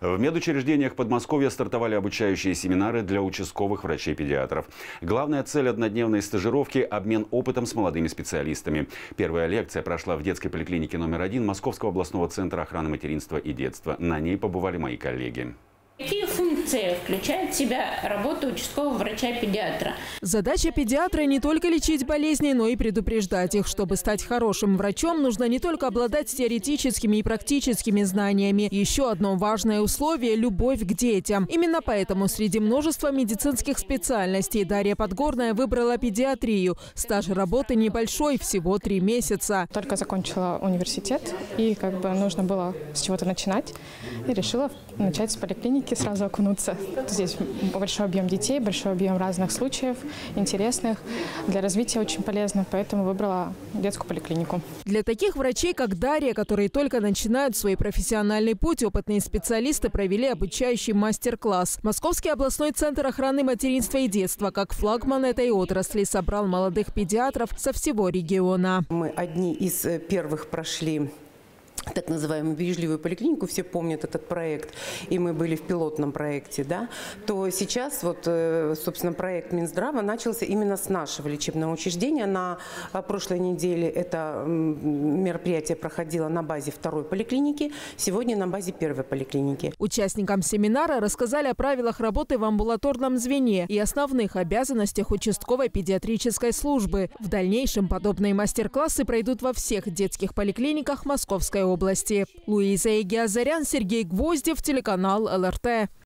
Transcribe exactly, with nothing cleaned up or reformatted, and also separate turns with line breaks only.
В медучреждениях Подмосковья стартовали обучающие семинары для участковых врачей-педиатров. Главная цель однодневной стажировки – обмен опытом с молодыми специалистами. Первая лекция прошла в детской поликлинике номер один Московского областного центра охраны материнства и детства. На ней побывали мои коллеги.
Какие функции включает в себя работа участкового врача-педиатра?
Задача педиатра не только лечить болезни, но и предупреждать их. Чтобы стать хорошим врачом, нужно не только обладать теоретическими и практическими знаниями. Еще одно важное условие – любовь к детям. Именно поэтому среди множества медицинских специальностей Дарья Подгорная выбрала педиатрию. Стаж работы небольшой – всего три месяца.
Только закончила университет, и как бы нужно было с чего-то начинать. И решила начать с поликлиники, сразу окунуться. Здесь большой объем детей, большой объем разных случаев, интересных. Для развития очень полезно, поэтому выбрала детскую поликлинику.
Для таких врачей, как Дарья, которые только начинают свой профессиональный путь, опытные специалисты провели обучающий мастер-класс. Московский областной центр охраны материнства и детства, как флагман этой отрасли, собрал молодых педиатров со всего региона.
Мы одни из первых прошли так называемую бережливую поликлинику, все помнят этот проект, и мы были в пилотном проекте, да, то сейчас вот, собственно, проект Минздрава начался именно с нашего лечебного учреждения. На прошлой неделе это мероприятие проходило на базе второй поликлиники, сегодня на базе первой поликлиники.
Участникам семинара рассказали о правилах работы в амбулаторном звене и основных обязанностях участковой педиатрической службы. В дальнейшем подобные мастер-классы пройдут во всех детских поликлиниках Московской области. области. Луиза Егиазарян, Сергей Гвоздев, телеканал эл эр тэ.